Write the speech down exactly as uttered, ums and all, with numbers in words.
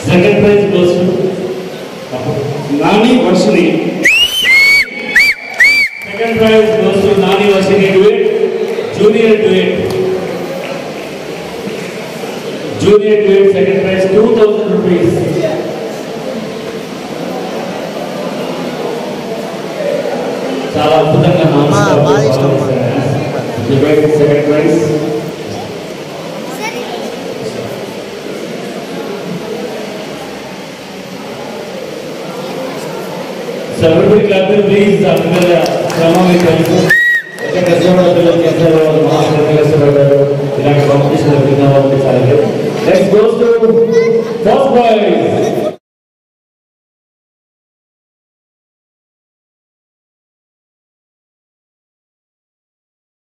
Second prize goes to Nani Varshini. Second prize goes to Nani Varshini duet, junior duet. Junior duet, second prize two thousand rupees. చాలా అద్భుతంగా second prize. So everybody clap it please. After the drama we can do. Okay,